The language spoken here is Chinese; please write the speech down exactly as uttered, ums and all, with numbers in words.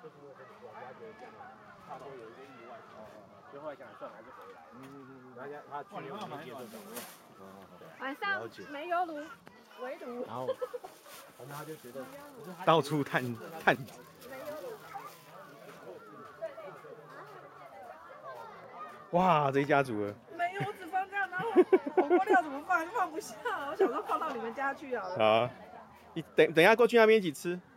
怕说有一些意外，所以后来想算了还是回来。嗯嗯嗯。然后他去年我们接着走。 晚上煤油炉围炉。 然后，反正他就觉得到处探探。哇，这一家族了。 没有，我只放这样，然后火锅料怎么放？放不下，我想说放到你们家去好了。 好，你等等一下过去那边一起吃。